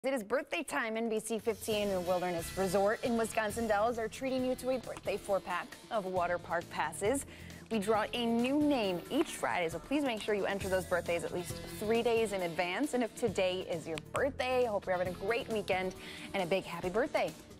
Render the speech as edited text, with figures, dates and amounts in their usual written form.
It is birthday time. NBC 15 and Wilderness Resort in Wisconsin Dells are treating you to a birthday 4-pack of water park passes. We draw a new name each Friday, so please make sure you enter those birthdays at least 3 days in advance. And if today is your birthday, I hope you're having a great weekend and a big happy birthday.